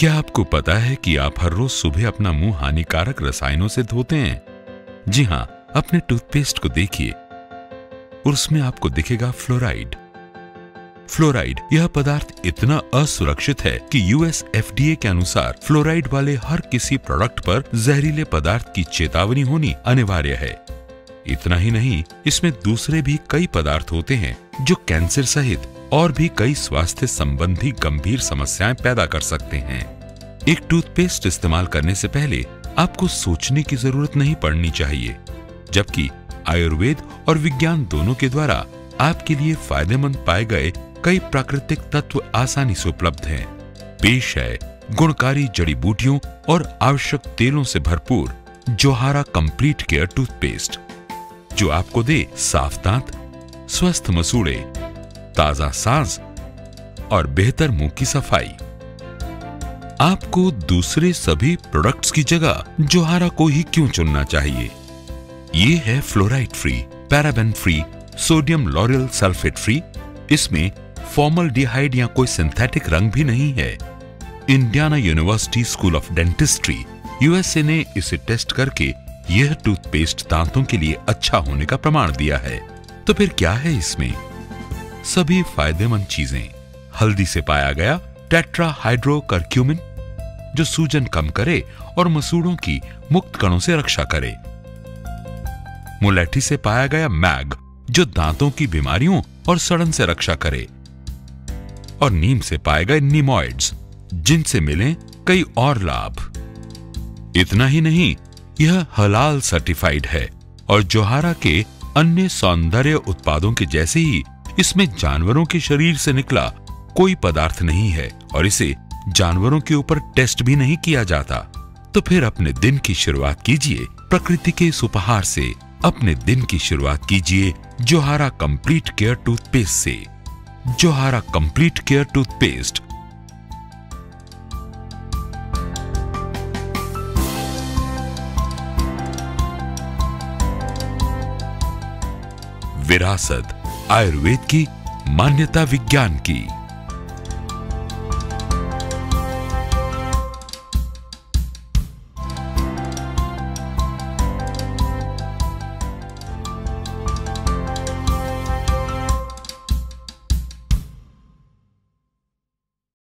क्या आपको पता है कि आप हर रोज सुबह अपना मुंह हानिकारक रसायनों से धोते हैं? जी हां, अपने टूथपेस्ट को देखिए और उसमें आपको दिखेगा फ्लोराइड। फ्लोराइड यह पदार्थ इतना असुरक्षित है कि यूएस एफडीए के अनुसार फ्लोराइड वाले हर किसी प्रोडक्ट पर जहरीले पदार्थ की चेतावनी होनी अनिवार्य है। इतना ही नहीं, इसमें दूसरे भी कई पदार्थ होते हैं जो कैंसर सहित और भी कई स्वास्थ्य संबंधी गंभीर समस्याएं पैदा कर सकते हैं। एक टूथपेस्ट इस्तेमाल करने से पहले आपको सोचने की जरूरत नहीं पड़नी चाहिए, जबकि आयुर्वेद और विज्ञान दोनों के द्वारा आपके लिए फायदेमंद पाए गए कई प्राकृतिक तत्व आसानी से उपलब्ध हैं। पेश है गुणकारी जड़ी बूटियों और आवश्यक तेलों से भरपूर जोहारा कंप्लीट केयर टूथपेस्ट, जो आपको दे साफ दांत, स्वस्थ मसूड़े, ताजा सांस और बेहतर मुंह की सफाई। आपको दूसरे सभी प्रोडक्ट्स की जगह जोहारा को ही क्यों चुनना चाहिए? ये है fluoride free, paraben free, sodium lauryl sulphate free. इसमें फॉर्मलडिहाइड या कोई सिंथेटिक रंग भी नहीं है। Indiana University School of Dentistry USA ने इसे टेस्ट करके यह टूथपेस्ट दांतों के लिए अच्छा होने का प्रमाण दिया है। तो फिर क्या है इसमें? सभी फायदेमंद चीजें। हल्दी से पाया गया टेट्राहाइड्रोकर्क्यूमिन, जो सूजन कम करे और मसूड़ों की मुक्त कणों से रक्षा करे। मुलेठी से पाया गया मैग, जो दांतों की बीमारियों और सड़न से रक्षा करे। और नीम से पाए गए नीमोइड्स, जिनसे मिले कई और लाभ। इतना ही नहीं, यह हलाल सर्टिफाइड है और जोहारा के अन्य सौंदर्य उत्पादों के जैसे ही इसमें जानवरों के शरीर से निकला कोई पदार्थ नहीं है और इसे जानवरों के ऊपर टेस्ट भी नहीं किया जाता। तो फिर अपने दिन की शुरुआत कीजिए प्रकृति के इस उपहार से। अपने दिन की शुरुआत कीजिए जोहारा कंप्लीट केयर टूथपेस्ट से। Johara complete care toothpaste. विरासत आयुर्वेद की, मान्यता विज्ञान की।